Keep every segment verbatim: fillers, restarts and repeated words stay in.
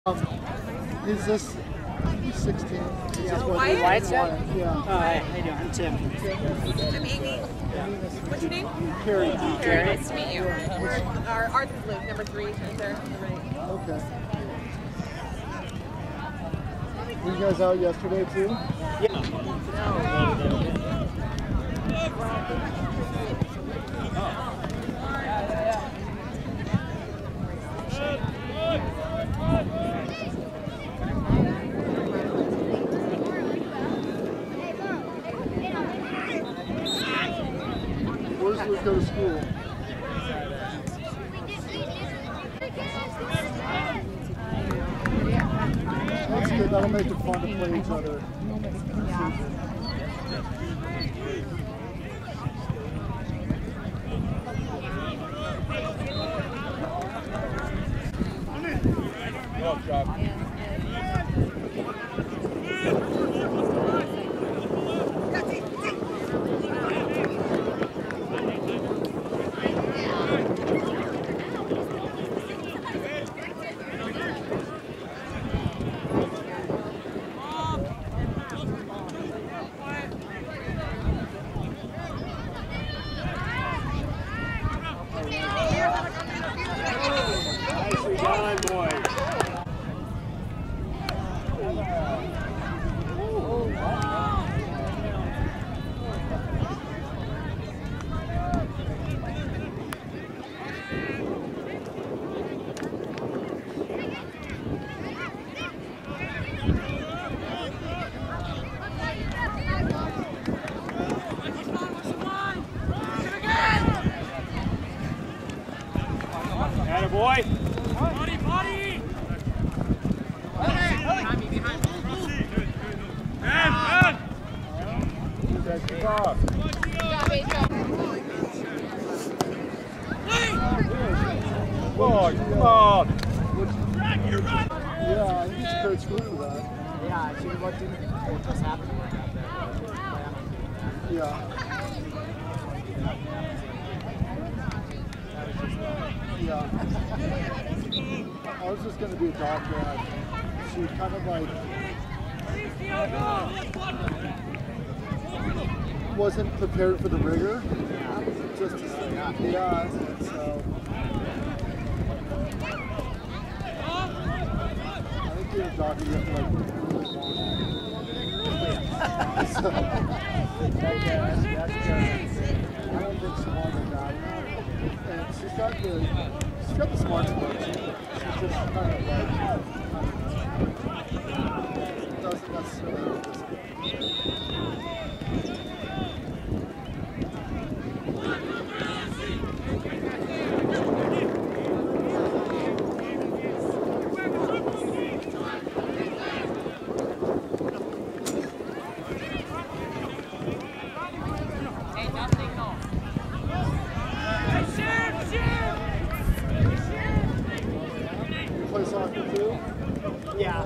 Um, is this he's sixteen? Is Yeah. this what Wyatt? Wyatt's Wyatt? Yeah. Oh, hi. How you doing? I'm Tim. I'm Amy. Yeah. What's your name? Carrie. Carrie. Nice to meet you. We're our art flute number three right there on the right. Okay. Were you guys out yesterday too? Yeah. Where does Luke go to school? That's good. That'll make it fun to play each other. Good job. Nicely done, boys. Atta boy. Body, body. You guys keep off. Boy, come on. Yeah, I think it's great school for that. Yeah, see what didn't what just happened right out there. Yeah. Yeah. I was just going to be a doctor, and she kind of like wasn't prepared for the rigor. Just to say, yeah, so I think being a doctor, you have to like really want it. So, okay, that's, that's good. I don't think she wanted that. And she's got the she's got the smart part. She's just kind of like doesn't necessarily know this. You play soccer too? Yeah.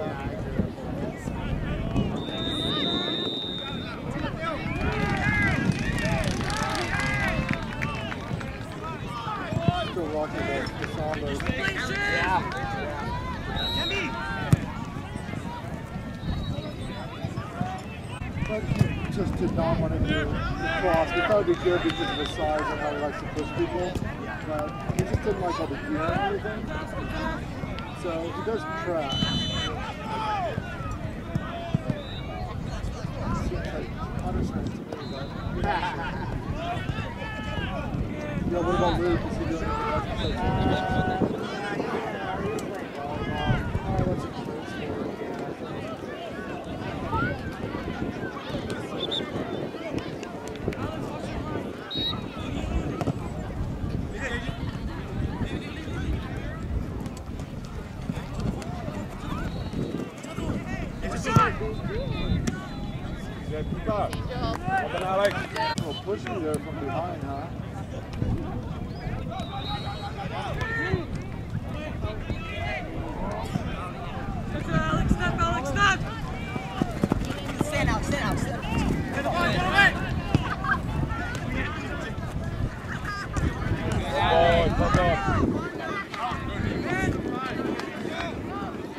Still rocking the, the sambas. Yeah. But he just did not want to do cross. We thought it'd be good because of his size and how he likes to push people. But he just didn't like all the gear and everything. So he does track. Seems like punishment to me, but yeah, what about Luke? Is he doing anything exercise? Oh, that's a cute story. Good, keep up. Well done, Alex. Oh, pushing you there from behind, huh? Alex, step, Alex, step! Stand out, stand out, stand out. Get away, get away! Boy, fuck off.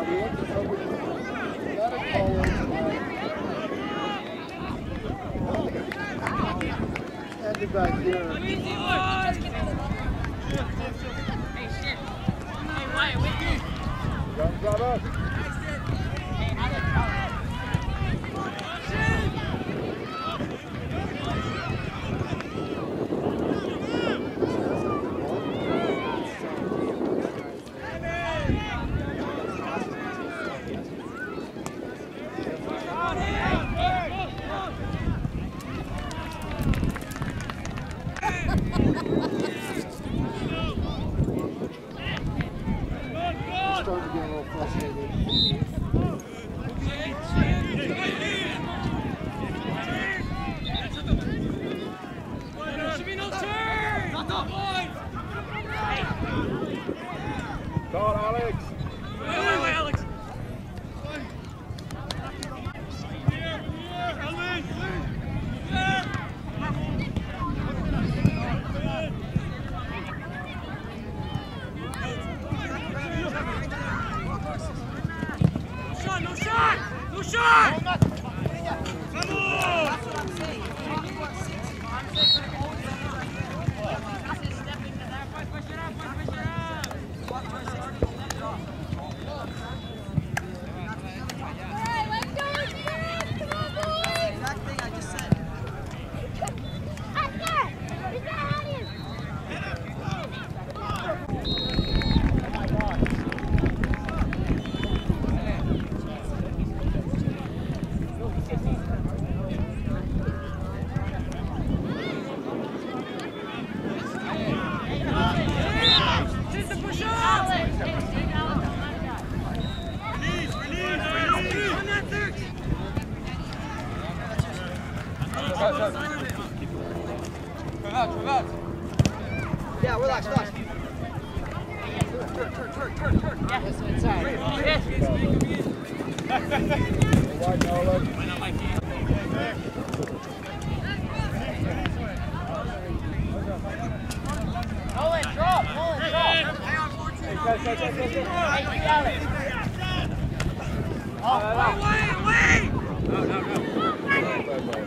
We went to open, got a college, like, ended back here. Hey, shit. Hey, Wyatt, with you. Guns right up. Hey, Alex, Starting to get a little frustrated. Call Alex. Wait, wait, wait, Alex. No shot, no shot! No shot! Come on! That's what I'm saying. You want six. I'm saying always step into that. Push it up, push it up. Walk for sixty. Step it off. Alright, let's go, let's go! Come on, boys! Exact thing I just said. Oscar! Is that audience? Yeah, relax, relax. Turn, turn, turn, turn, turn. Yeah, it's inside. White, Alex. Nolan, drop! Nolan, drop! Hey, Alex! Oh, wait, wait! No, no, no.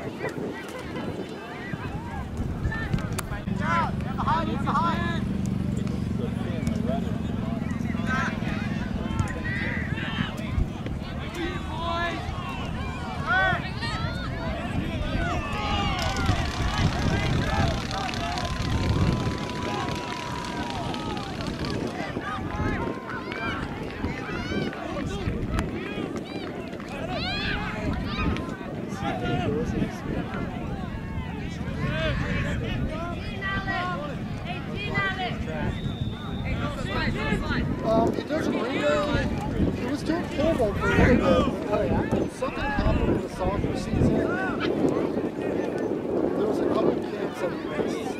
You're behind, you're behind. Um, it doesn't really. It was doing pole vault for a little bit. Oh, yeah? Something happened with the soccer season. There was a couple camps that we missed.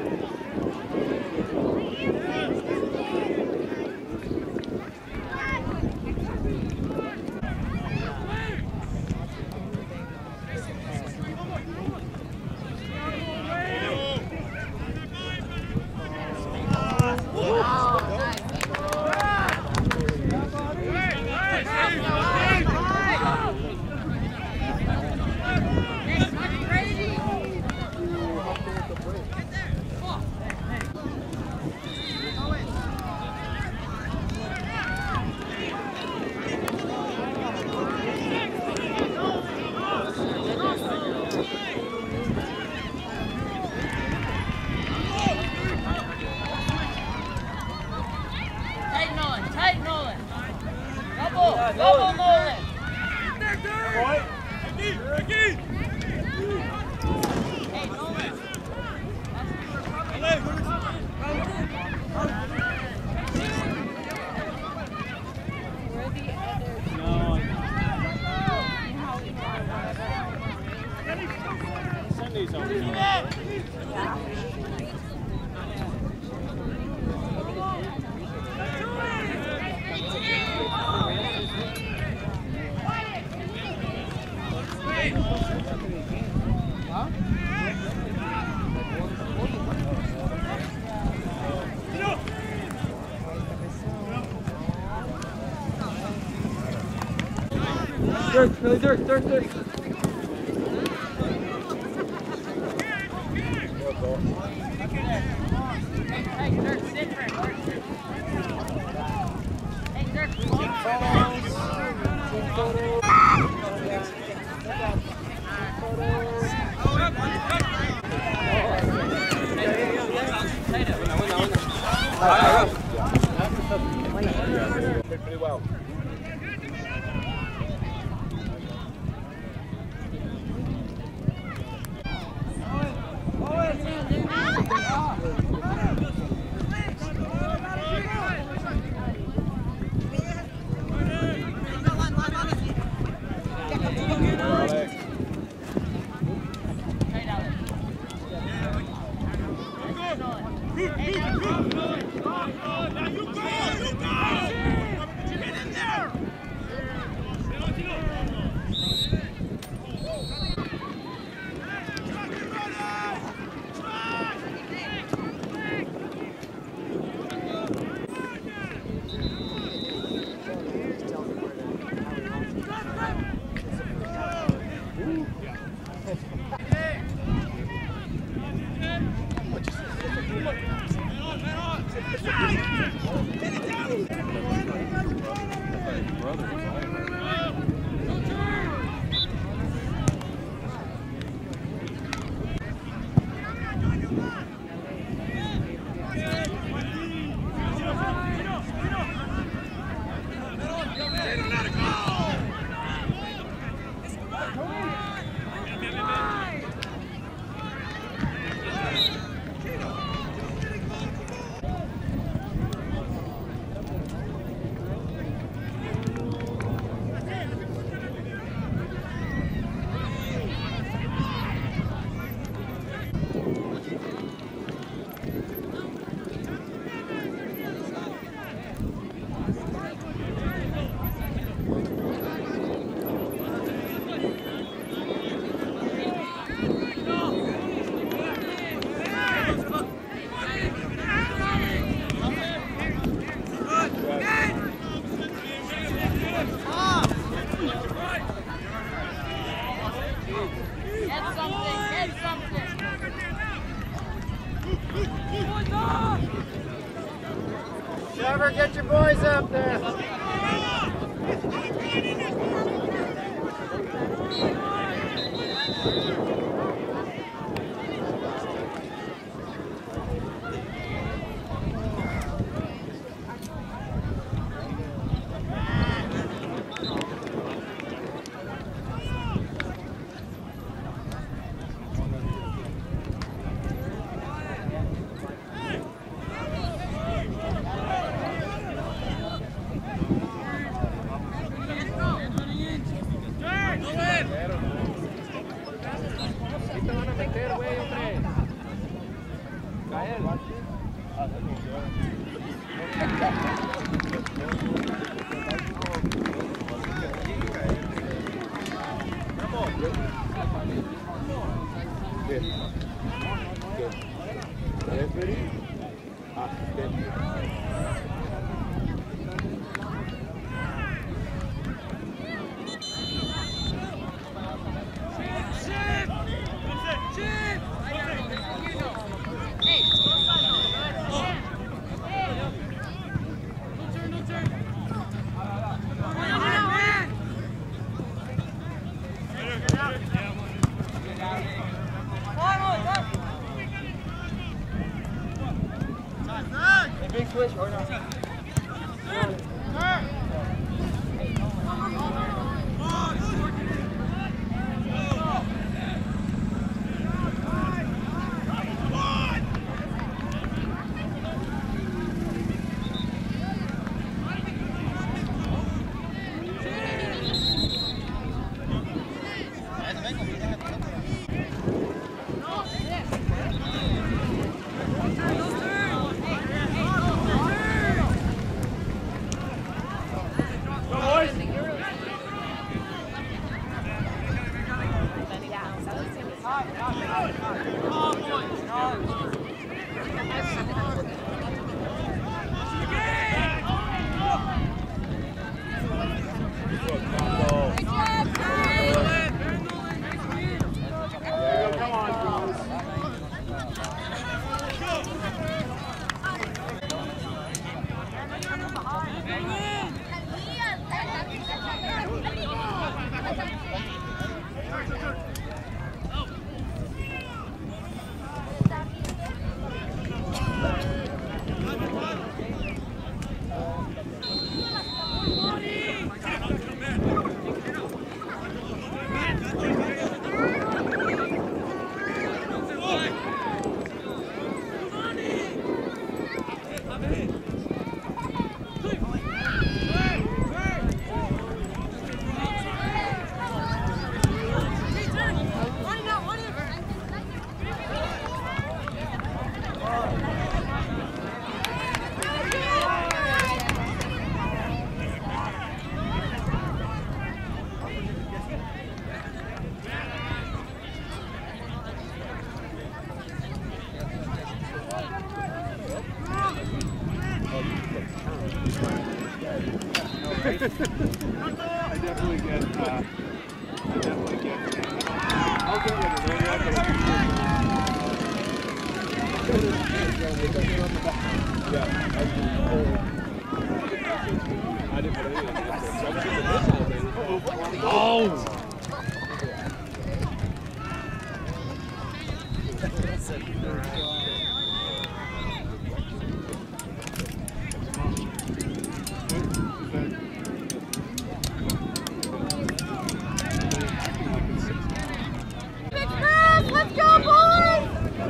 Double Nolan! Right. Hey, Nolan! Send these on. Huh? Dirk, really Dirk, Dirk, Dirk. Hey, Dirk, sit for it. Dirk, sit. Hey, Dirk, Pretty well. Trevor, get your boys up there. Go in! I definitely get, uh, I definitely get, I'll get like a really up, but yeah, I didn't put anything in it. Oh! Let's go, boys!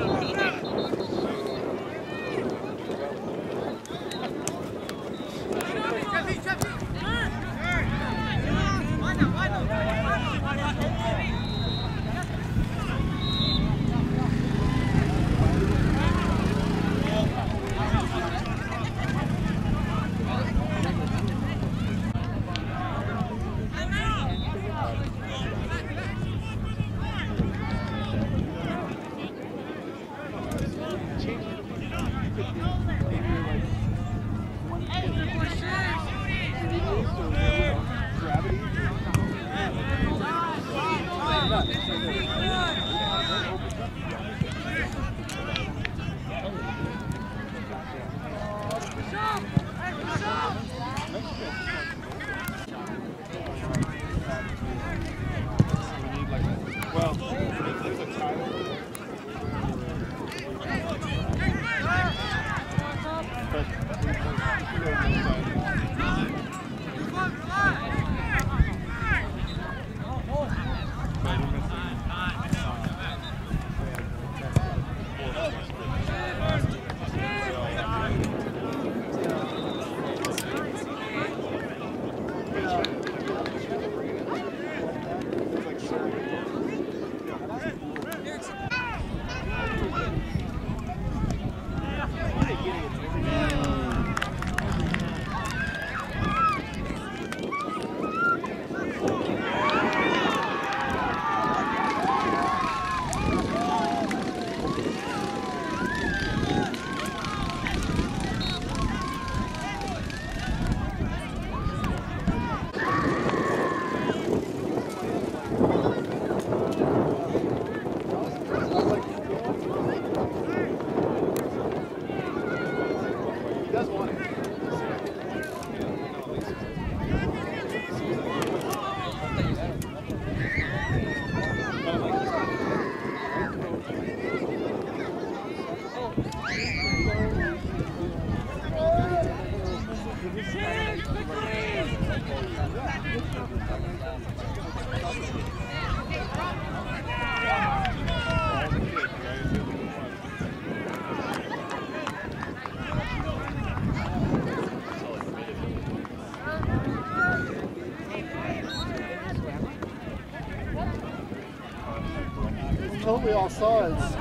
Well, there's a title. Totally all sides.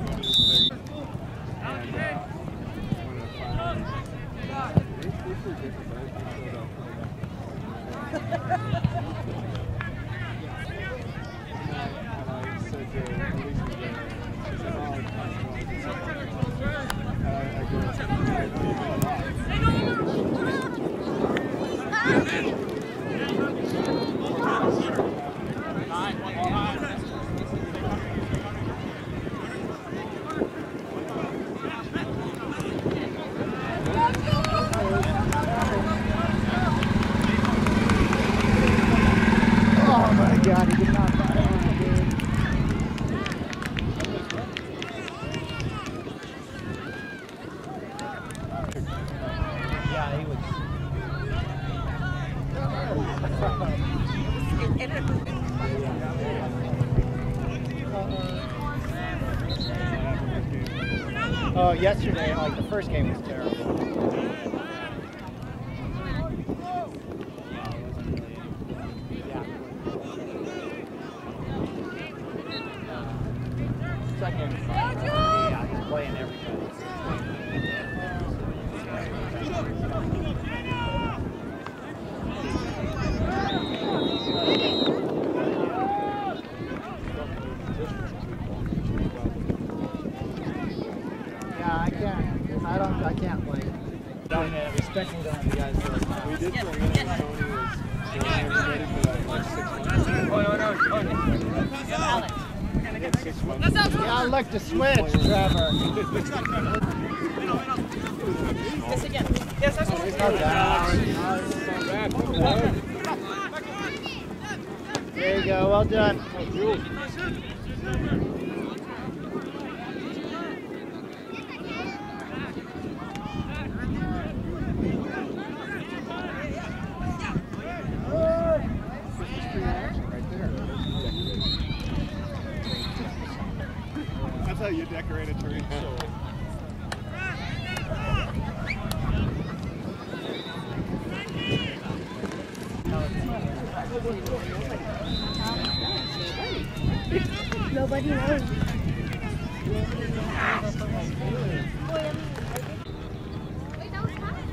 God, he did not find it. Yeah, he was. Oh, yesterday, like the first game was terrible. Second, yeah, he's playing everybody. Yeah, I can't. I don't. I can't play. Respectful to the guys. We did for a minute. Yeah, I like to switch, Trevor. Yes, again. Yes, that's what There you go, well done. That's how you decorate a tree. Nobody knows. Wait, that was fine.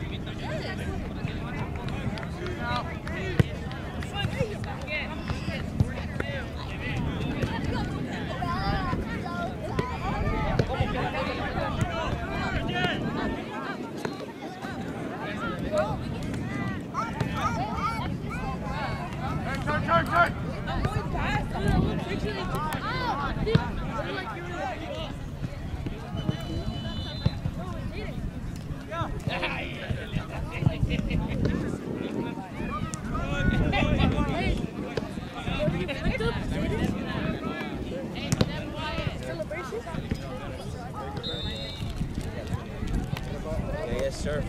Turn, turn, turn! I'm going fast. I'm going quickly. Oh, dude. I'm like, you're like, Yes, sir.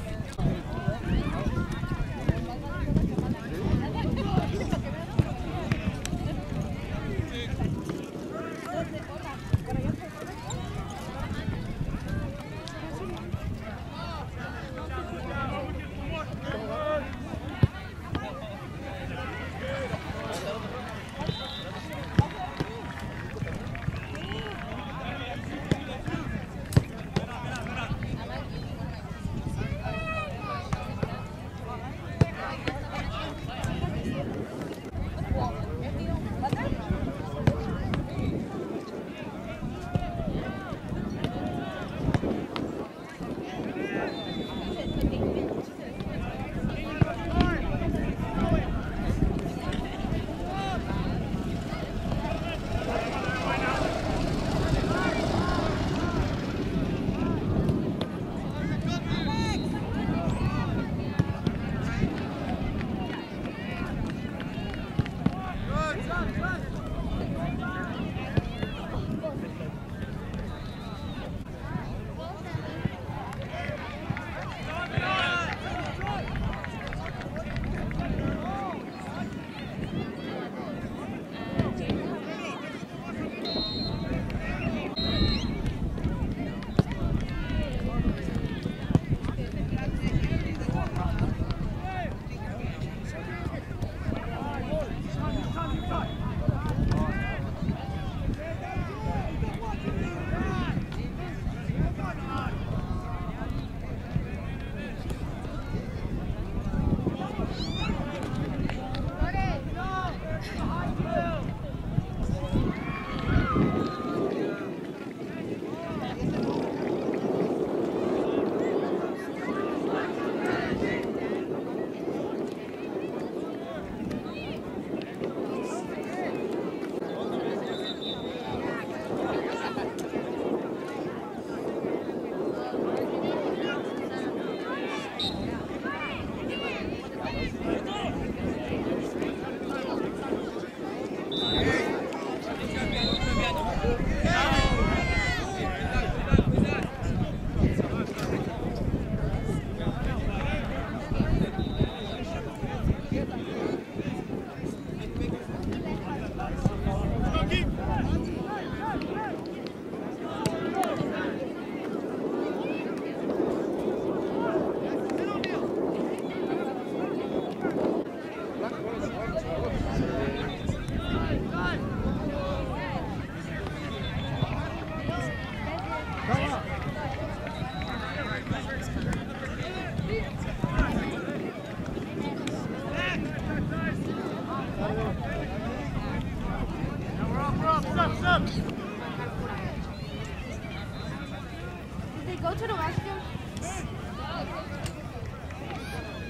Did they go to the restroom?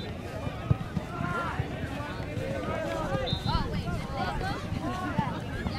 Oh, wait, did they go?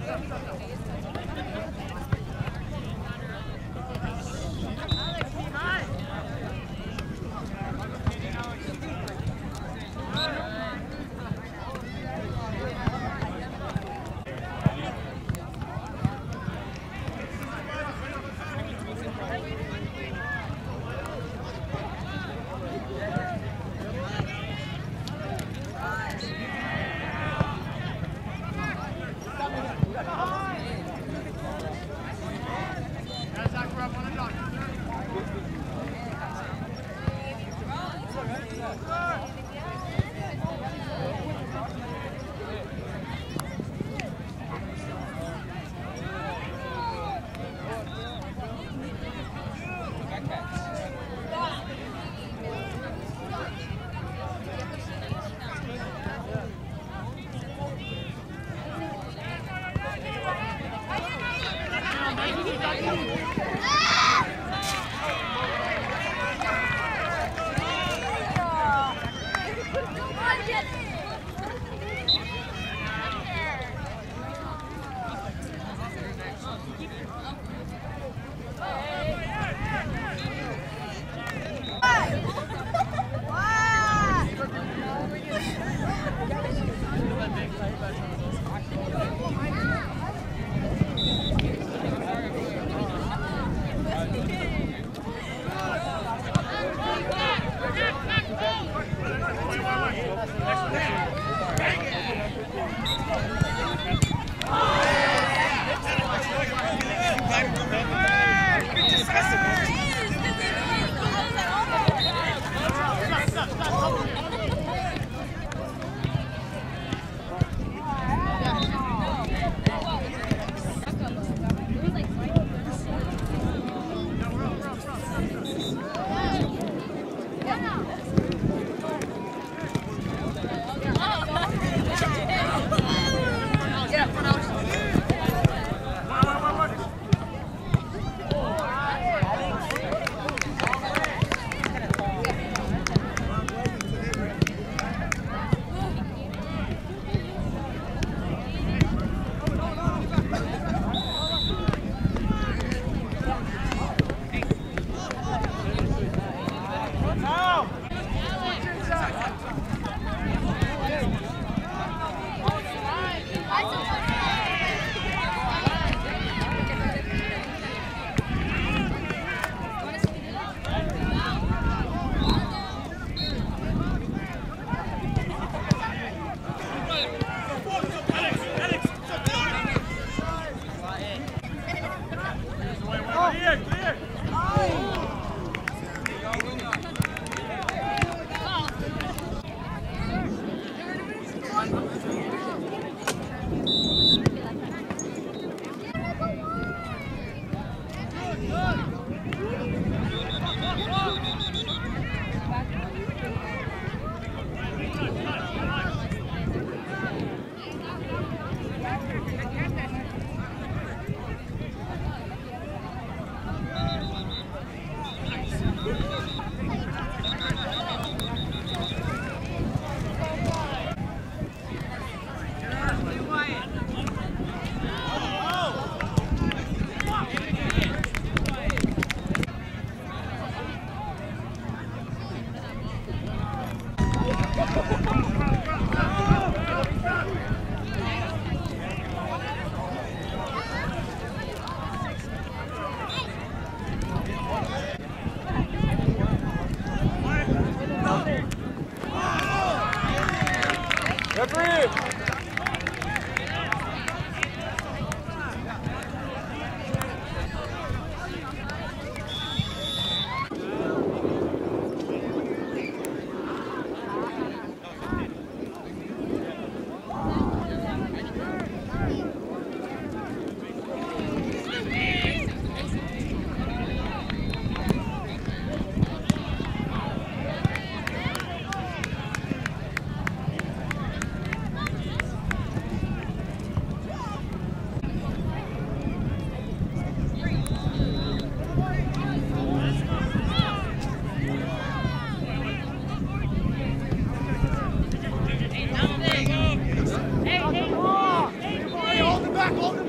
Wow.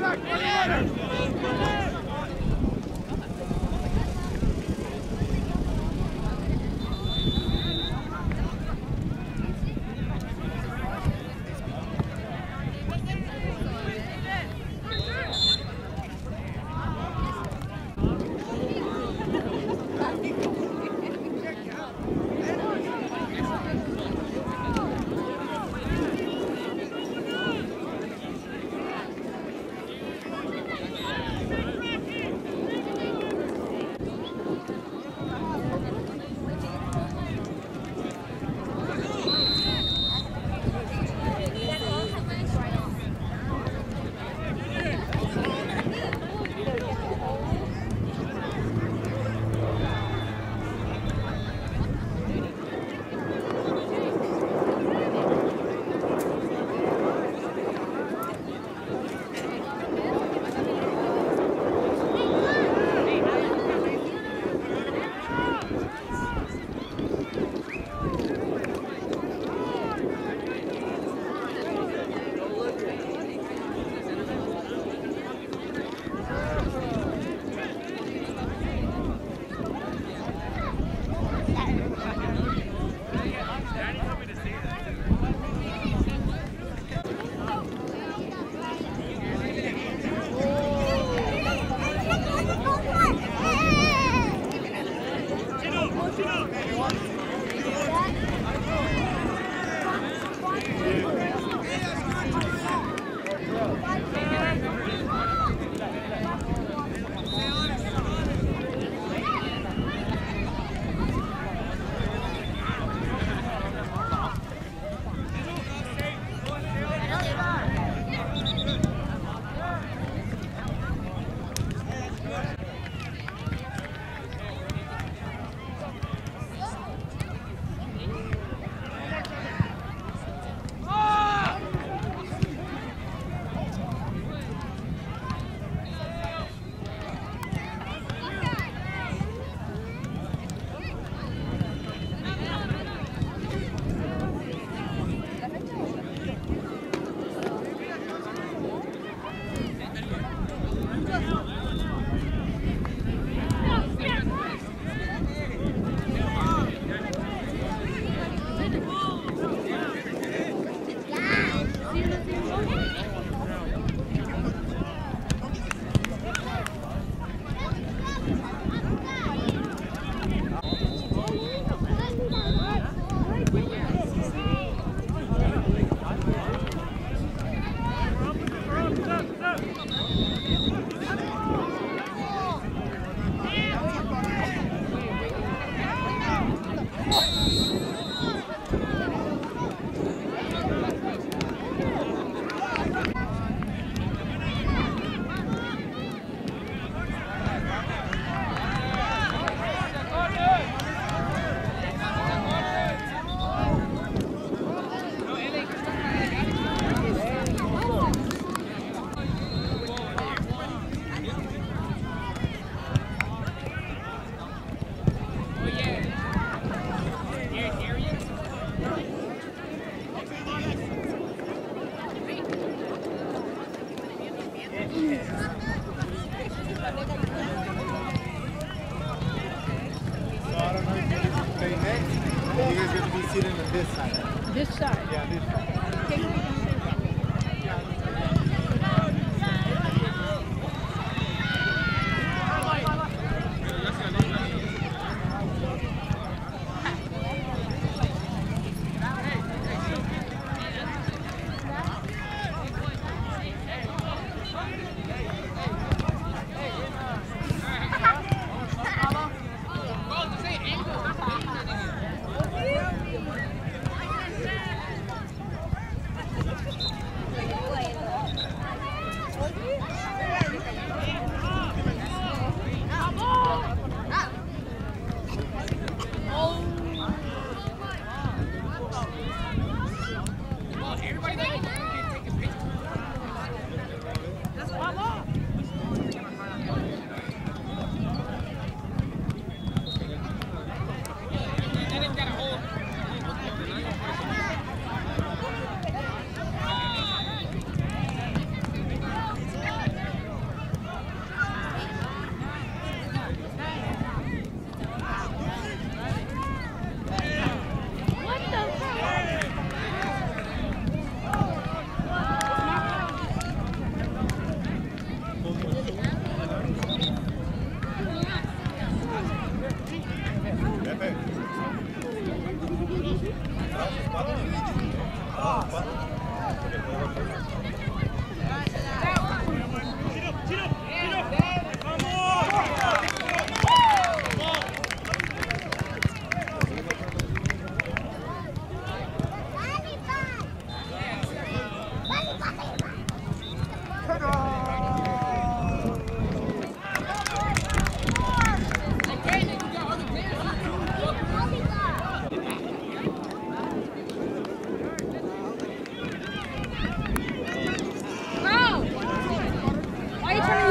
This side. This side. Yeah, this side. Okay.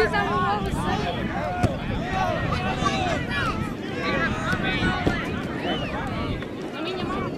Because I don't know what was saying. I mean, your mom.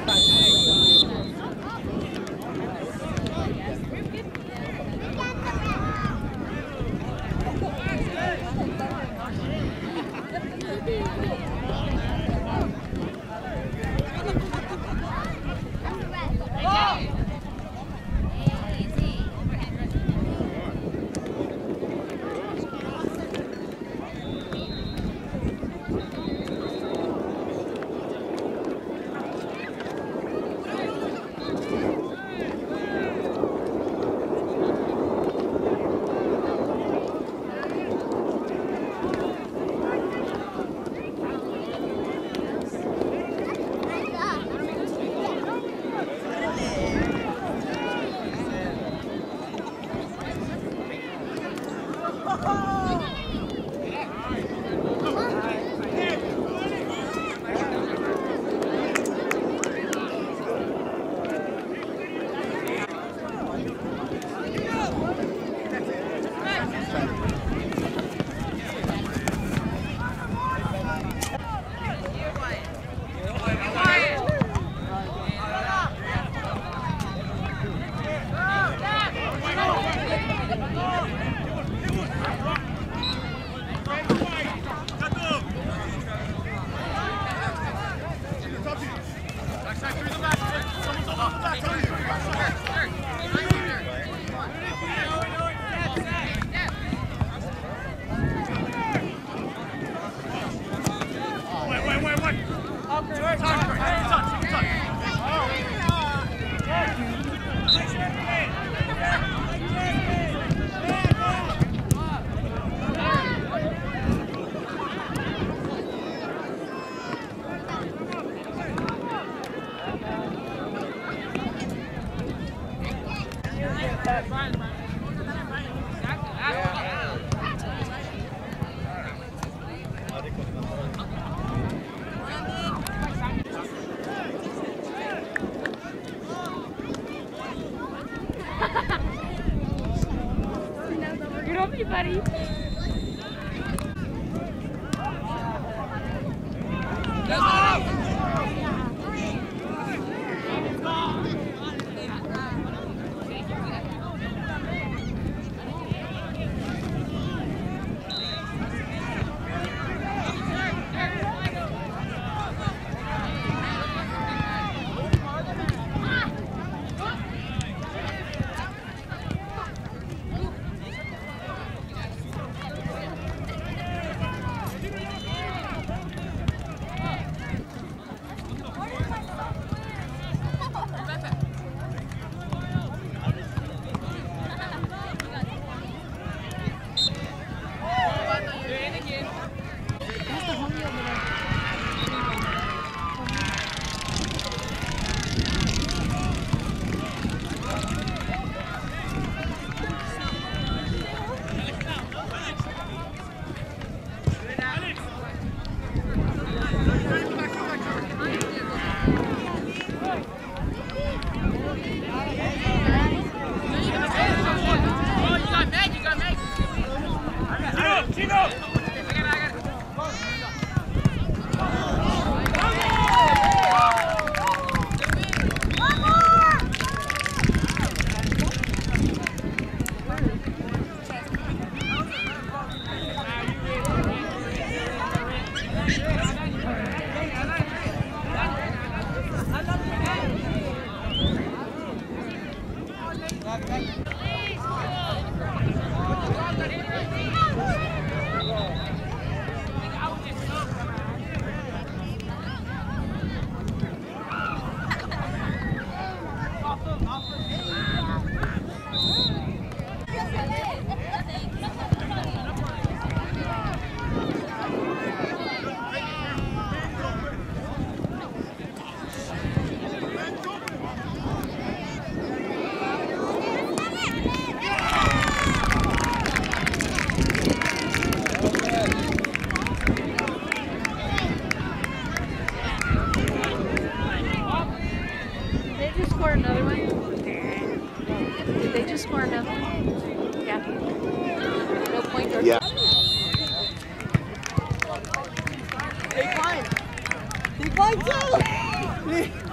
Get off me, buddy. I do!